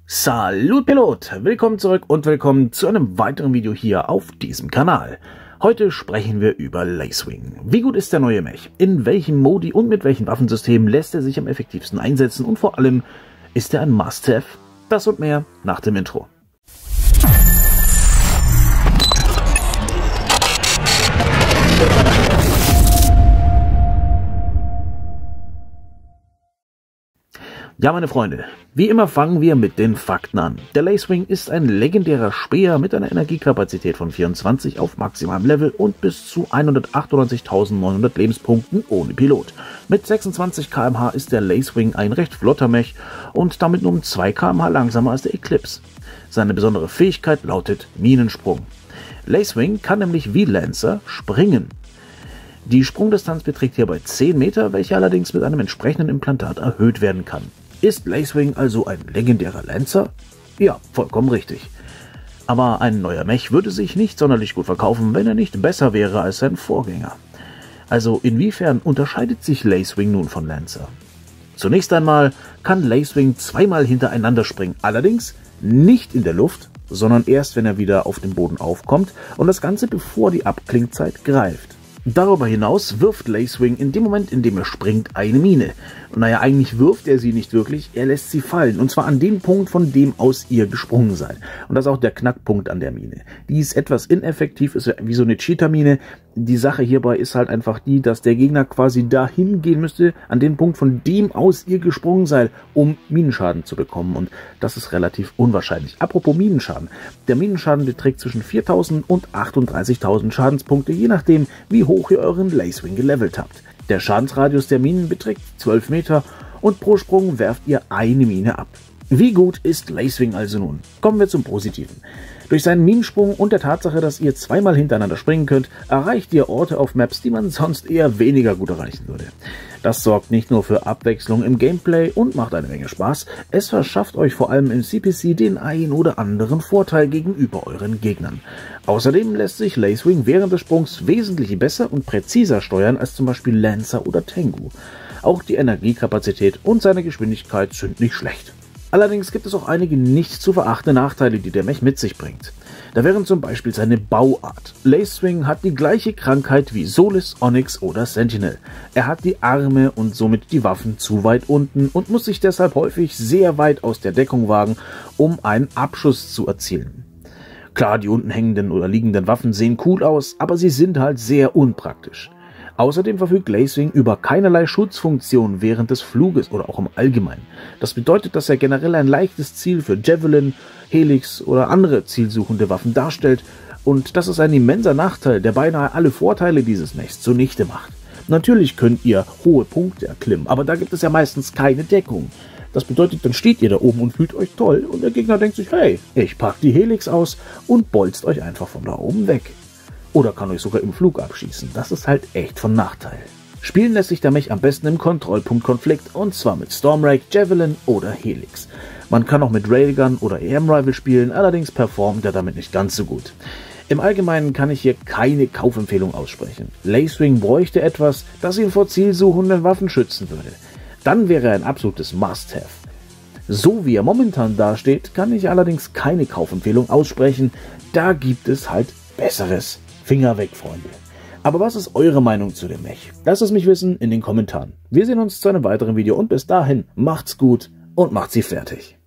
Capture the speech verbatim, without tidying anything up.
Salut Pilot, willkommen zurück und willkommen zu einem weiteren Video hier auf diesem Kanal. Heute sprechen wir über Lacewing. Wie gut ist der neue Mech? In welchen Modi und mit welchen Waffensystemen lässt er sich am effektivsten einsetzen? Und vor allem, ist er ein Must-Have? Das und mehr nach dem Intro. Ja, meine Freunde, wie immer fangen wir mit den Fakten an. Der Lacewing ist ein legendärer Speer mit einer Energiekapazität von vierundzwanzig auf maximalem Level und bis zu hundertachtundneunzigtausendneunhundert Lebenspunkten ohne Pilot. Mit sechsundzwanzig Kilometer pro Stunde ist der Lacewing ein recht flotter Mech und damit nur um zwei Kilometer pro Stunde langsamer als der Eclipse. Seine besondere Fähigkeit lautet Minensprung. Lacewing kann nämlich wie Lancer springen. Die Sprungdistanz beträgt hierbei zehn Meter, welche allerdings mit einem entsprechenden Implantat erhöht werden kann. Ist Lacewing also ein legendärer Lancer? Ja, vollkommen richtig. Aber ein neuer Mech würde sich nicht sonderlich gut verkaufen, wenn er nicht besser wäre als sein Vorgänger. Also inwiefern unterscheidet sich Lacewing nun von Lancer? Zunächst einmal kann Lacewing zweimal hintereinander springen, allerdings nicht in der Luft, sondern erst wenn er wieder auf dem Boden aufkommt und das Ganze bevor die Abklingzeit greift. Darüber hinaus wirft Lacewing in dem Moment, in dem er springt, eine Mine. Und naja, eigentlich wirft er sie nicht wirklich, er lässt sie fallen. Und zwar an den Punkt, von dem aus ihr gesprungen seid. Und das ist auch der Knackpunkt an der Mine. Die ist etwas ineffektiv, ist wie so eine Cheater-Mine. Die Sache hierbei ist halt einfach die, dass der Gegner quasi dahin gehen müsste, an den Punkt, von dem aus ihr gesprungen seid, um Minenschaden zu bekommen. Und das ist relativ unwahrscheinlich. Apropos Minenschaden. Der Minenschaden beträgt zwischen viertausend und achtunddreißigtausend Schadenspunkte, je nachdem, wie hoch ihr euren Lacewing gelevelt habt. Der Schadensradius der Minen beträgt zwölf Meter und pro Sprung werft ihr eine Mine ab. Wie gut ist Lacewing also nun? Kommen wir zum Positiven. Durch seinen Minensprung und der Tatsache, dass ihr zweimal hintereinander springen könnt, erreicht ihr Orte auf Maps, die man sonst eher weniger gut erreichen würde. Das sorgt nicht nur für Abwechslung im Gameplay und macht eine Menge Spaß, es verschafft euch vor allem im C P C den ein oder anderen Vorteil gegenüber euren Gegnern. Außerdem lässt sich Lacewing während des Sprungs wesentlich besser und präziser steuern als zum Beispiel Lancer oder Tengu. Auch die Energiekapazität und seine Geschwindigkeit sind nicht schlecht. Allerdings gibt es auch einige nicht zu verachtende Nachteile, die der Mech mit sich bringt. Da wären zum Beispiel seine Bauart. Lacewing hat die gleiche Krankheit wie Solis, Onyx oder Sentinel. Er hat die Arme und somit die Waffen zu weit unten und muss sich deshalb häufig sehr weit aus der Deckung wagen, um einen Abschuss zu erzielen. Klar, die unten hängenden oder liegenden Waffen sehen cool aus, aber sie sind halt sehr unpraktisch. Außerdem verfügt Lacewing über keinerlei Schutzfunktion während des Fluges oder auch im Allgemeinen. Das bedeutet, dass er generell ein leichtes Ziel für Javelin, Helix oder andere zielsuchende Waffen darstellt und das ist ein immenser Nachteil, der beinahe alle Vorteile dieses Mechs zunichte macht. Natürlich könnt ihr hohe Punkte erklimmen, aber da gibt es ja meistens keine Deckung. Das bedeutet, dann steht ihr da oben und fühlt euch toll und der Gegner denkt sich, hey, ich pack die Helix aus und bolzt euch einfach von da oben weg. Oder kann euch sogar im Flug abschießen. Das ist halt echt von Nachteil. Spielen lässt sich der Mech am besten im Kontrollpunkt-Konflikt und zwar mit Stormrake, Javelin oder Helix. Man kann auch mit Railgun oder E M-Rival spielen, allerdings performt er damit nicht ganz so gut. Im Allgemeinen kann ich hier keine Kaufempfehlung aussprechen. Lacewing bräuchte etwas, das ihn vor zielsuchenden Waffen schützen würde. Dann wäre er ein absolutes Must-Have. So wie er momentan dasteht, kann ich allerdings keine Kaufempfehlung aussprechen. Da gibt es halt Besseres. Finger weg, Freunde. Aber was ist eure Meinung zu dem Mech? Lasst es mich wissen in den Kommentaren. Wir sehen uns zu einem weiteren Video und bis dahin macht's gut und macht sie fertig.